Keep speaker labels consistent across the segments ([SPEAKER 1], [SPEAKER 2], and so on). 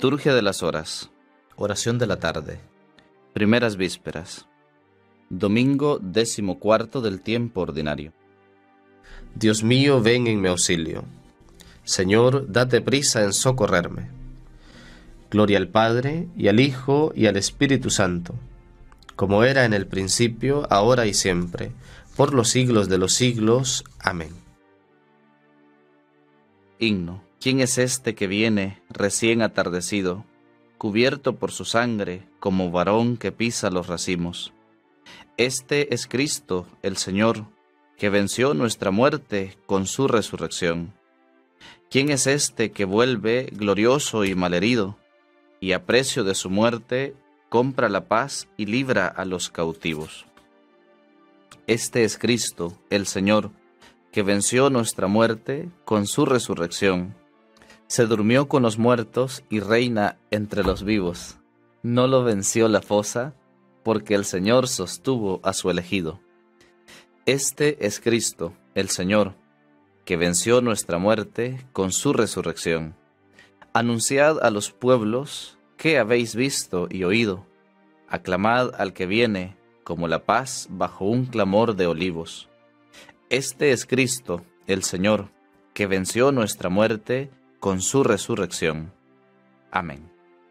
[SPEAKER 1] Liturgia de las Horas.
[SPEAKER 2] Oración de la tarde.
[SPEAKER 1] Primeras vísperas. Domingo 14 del tiempo ordinario.
[SPEAKER 2] Dios mío, ven en mi auxilio. Señor, date prisa en socorrerme. Gloria al Padre, y al Hijo, y al Espíritu Santo, como era en el principio, ahora y siempre, por los siglos de los siglos. Amén.
[SPEAKER 1] Himno. ¿Quién es este que viene recién atardecido, cubierto por su sangre, como varón que pisa los racimos? Este es Cristo, el Señor, que venció nuestra muerte con su resurrección. ¿Quién es este que vuelve glorioso y malherido, y a precio de su muerte compra la paz y libra a los cautivos? Este es Cristo, el Señor, que venció nuestra muerte con su resurrección. Se durmió con los muertos y reina entre los vivos. No lo venció la fosa, porque el Señor sostuvo a su elegido. Este es Cristo, el Señor, que venció nuestra muerte con su resurrección. Anunciad a los pueblos qué habéis visto y oído. Aclamad al que viene, como la paz bajo un clamor de olivos. Este es Cristo, el Señor, que venció nuestra muerte con su resurrección. Amén.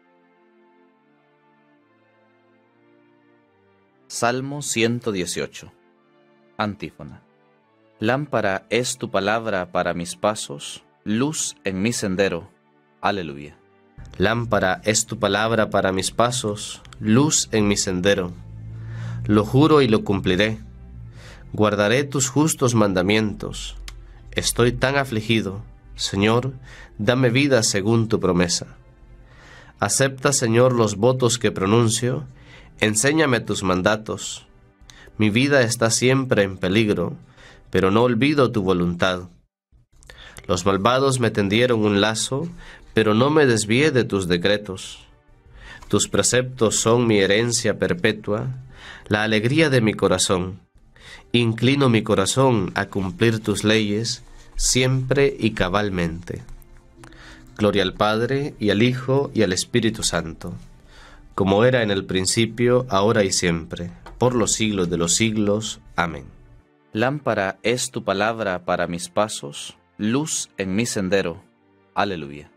[SPEAKER 1] Salmo 118. Antífona. Lámpara es tu palabra para mis pasos, luz en mi sendero. Aleluya.
[SPEAKER 2] Lámpara es tu palabra para mis pasos, luz en mi sendero. Lo juro y lo cumpliré. Guardaré tus justos mandamientos. Estoy tan afligido. Señor, dame vida según tu promesa. Acepta, Señor, los votos que pronuncio. Enséñame tus mandatos. Mi vida está siempre en peligro, pero no olvido tu voluntad. Los malvados me tendieron un lazo, pero no me desvié de tus decretos. Tus preceptos son mi herencia perpetua, la alegría de mi corazón. Inclino mi corazón a cumplir tus leyes, siempre y cabalmente. Gloria al Padre, y al Hijo, y al Espíritu Santo, como era en el principio, ahora y siempre, por los siglos de los siglos. Amén.
[SPEAKER 1] Lámpara es tu palabra para mis pasos, luz en mi sendero. Aleluya.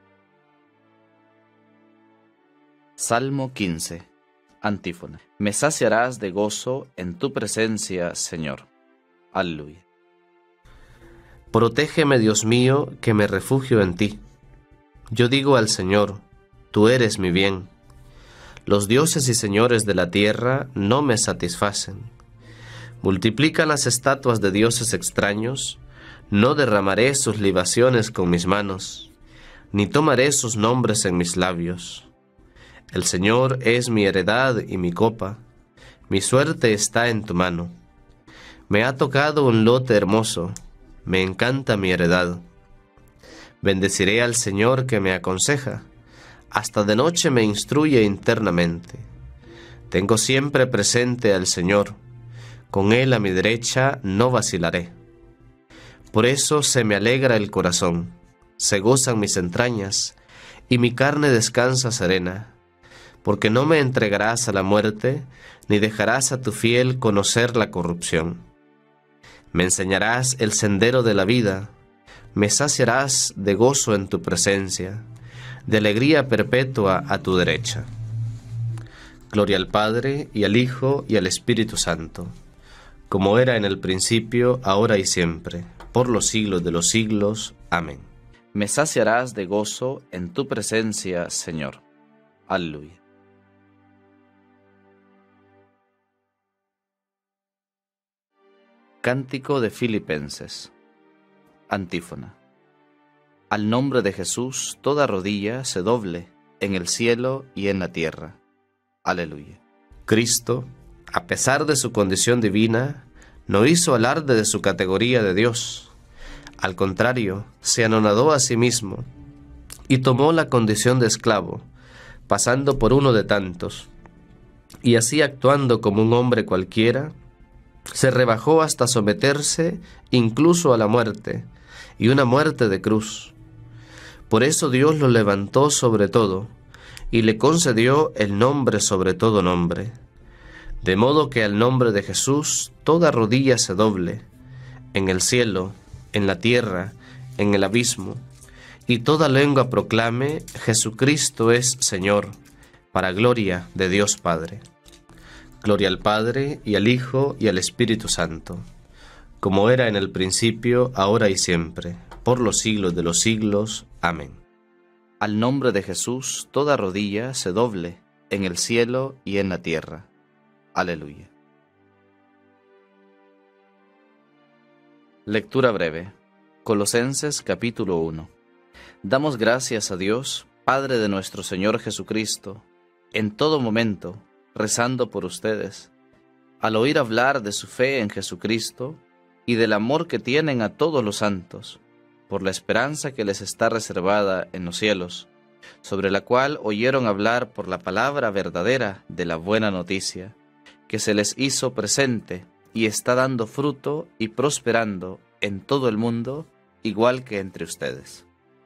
[SPEAKER 1] Salmo 15. Antífona. Me saciarás de gozo en tu presencia, Señor. Aleluya.
[SPEAKER 2] Protégeme, Dios mío, que me refugio en ti. Yo digo al Señor, tú eres mi bien. Los dioses y señores de la tierra no me satisfacen. Multiplican las estatuas de dioses extraños. No derramaré sus libaciones con mis manos, ni tomaré sus nombres en mis labios. El Señor es mi heredad y mi copa. Mi suerte está en tu mano. Me ha tocado un lote hermoso. Me encanta mi heredad. Bendeciré al Señor que me aconseja. Hasta de noche me instruye internamente. Tengo siempre presente al Señor. Con Él a mi derecha no vacilaré. Por eso se me alegra el corazón, se gozan mis entrañas, y mi carne descansa serena. Porque no me entregarás a la muerte, ni dejarás a tu fiel conocer la corrupción. Me enseñarás el sendero de la vida, me saciarás de gozo en tu presencia, de alegría perpetua a tu derecha. Gloria al Padre, y al Hijo, y al Espíritu Santo, como era en el principio, ahora y siempre, por los siglos de los siglos. Amén.
[SPEAKER 1] Me saciarás de gozo en tu presencia, Señor. Aleluya. Cántico de Filipenses. Antífona. Al nombre de Jesús toda rodilla se doble, en el cielo y en la tierra. Aleluya.
[SPEAKER 2] Cristo, a pesar de su condición divina, no hizo alarde de su categoría de Dios. Al contrario, se anonadó a sí mismo y tomó la condición de esclavo, pasando por uno de tantos. Y así, actuando como un hombre cualquiera, se rebajó hasta someterse incluso a la muerte, y una muerte de cruz. Por eso Dios lo levantó sobre todo, y le concedió el nombre sobre todo nombre, de modo que al nombre de Jesús toda rodilla se doble, en el cielo, en la tierra, en el abismo, y toda lengua proclame: Jesucristo es Señor, para gloria de Dios Padre. Gloria al Padre, y al Hijo, y al Espíritu Santo, como era en el principio, ahora y siempre, por los siglos de los siglos. Amén.
[SPEAKER 1] Al nombre de Jesús toda rodilla se doble, en el cielo y en la tierra. Aleluya. Lectura breve. Colosenses capítulo 1. Damos gracias a Dios, Padre de nuestro Señor Jesucristo, en todo momento, rezando por ustedes, al oír hablar de su fe en Jesucristo y del amor que tienen a todos los santos, por la esperanza que les está reservada en los cielos, sobre la cual oyeron hablar por la palabra verdadera de la buena noticia, que se les hizo presente y está dando fruto y prosperando en todo el mundo, igual que entre ustedes.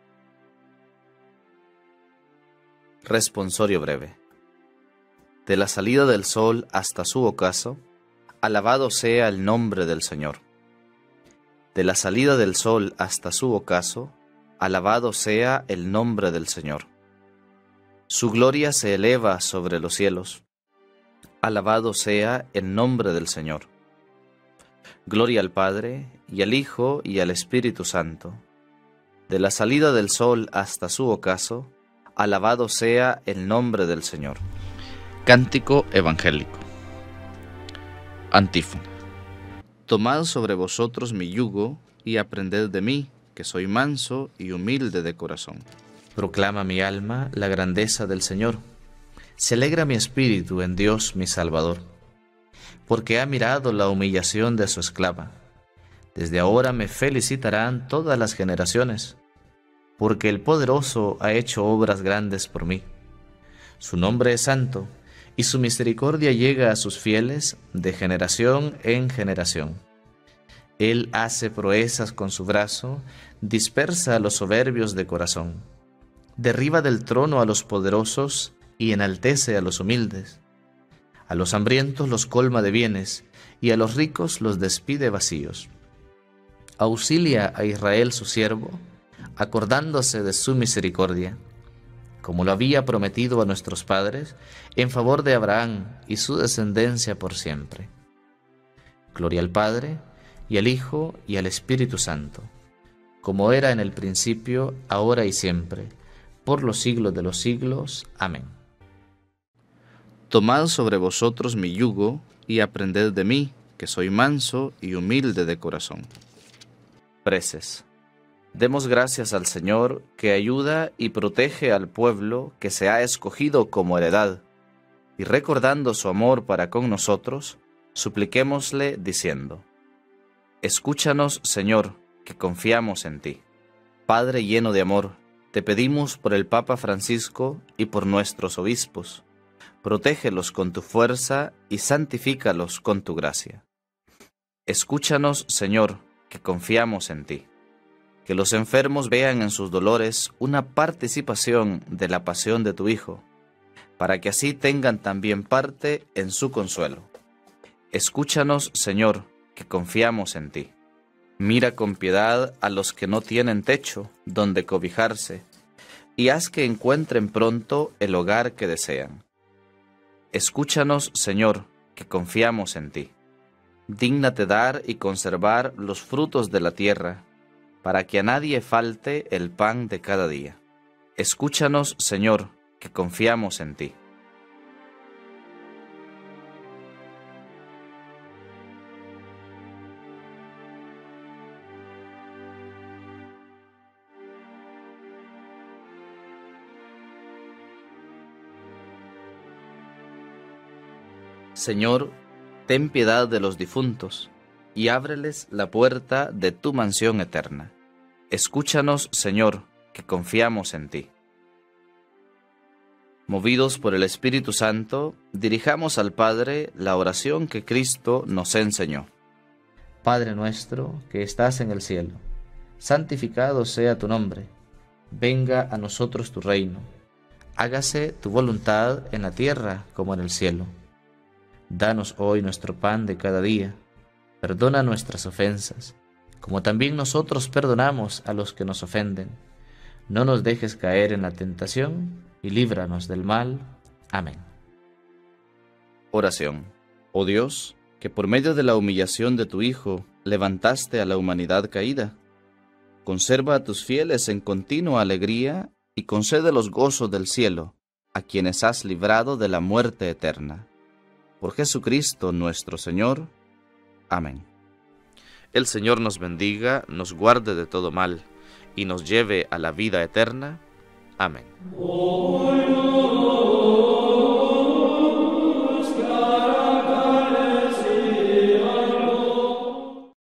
[SPEAKER 1] Responsorio breve. De la salida del sol hasta su ocaso, alabado sea el nombre del Señor. De la salida del sol hasta su ocaso, alabado sea el nombre del Señor. Su gloria se eleva sobre los cielos. Alabado sea el nombre del Señor. Gloria al Padre, y al Hijo, y al Espíritu Santo. De la salida del sol hasta su ocaso, alabado sea el nombre del Señor. Cántico evangélico. Antífona. Tomad sobre vosotros mi yugo, y aprended de mí, que soy manso y humilde de corazón. Proclama mi alma la grandeza del Señor. Se alegra mi espíritu en Dios mi Salvador, porque ha mirado la humillación de su esclava. Desde ahora me felicitarán todas las generaciones, porque el Poderoso ha hecho obras grandes por mí. Su nombre es santo, y su misericordia llega a sus fieles de generación en generación. Él hace proezas con su brazo, dispersa a los soberbios de corazón. Derriba del trono a los poderosos y enaltece a los humildes. A los hambrientos los colma de bienes, y a los ricos los despide vacíos. Auxilia a Israel su siervo, acordándose de su misericordia, como lo había prometido a nuestros padres, en favor de Abraham y su descendencia por siempre. Gloria al Padre, y al Hijo, y al Espíritu Santo, como era en el principio, ahora y siempre, por los siglos de los siglos. Amén. Tomad sobre vosotros mi yugo, y aprended de mí, que soy manso y humilde de corazón. Preces. Demos gracias al Señor, que ayuda y protege al pueblo que se ha escogido como heredad, y recordando su amor para con nosotros, supliquémosle diciendo: Escúchanos, Señor, que confiamos en ti. Padre lleno de amor, te pedimos por el Papa Francisco y por nuestros obispos. Protégelos con tu fuerza y santifícalos con tu gracia. Escúchanos, Señor, que confiamos en ti. Que los enfermos vean en sus dolores una participación de la pasión de tu Hijo, para que así tengan también parte en su consuelo. Escúchanos, Señor, que confiamos en ti. Mira con piedad a los que no tienen techo donde cobijarse, y haz que encuentren pronto el hogar que desean. Escúchanos, Señor, que confiamos en ti. Dígnate dar y conservar los frutos de la tierra, para que a nadie falte el pan de cada día. Escúchanos, Señor, que confiamos en ti. Señor, ten piedad de los difuntos, y ábreles la puerta de tu mansión eterna. Escúchanos, Señor, que confiamos en ti. Movidos por el Espíritu Santo, dirijamos al Padre la oración que Cristo nos enseñó. Padre nuestro, que estás en el cielo, santificado sea tu nombre. venga a nosotros tu reino. Hágase tu voluntad en la tierra como en el cielo. Danos hoy nuestro pan de cada día. Perdona nuestras ofensas, como también nosotros perdonamos a los que nos ofenden. No nos dejes caer en la tentación y líbranos del mal. Amén. Oración. Oh Dios, que por medio de la humillación de tu Hijo levantaste a la humanidad caída, conserva a tus fieles en continua alegría y concede los gozos del cielo a quienes has librado de la muerte eterna. Por Jesucristo nuestro Señor. Amén. El Señor nos bendiga, nos guarde de todo mal y nos lleve a la vida eterna. Amén.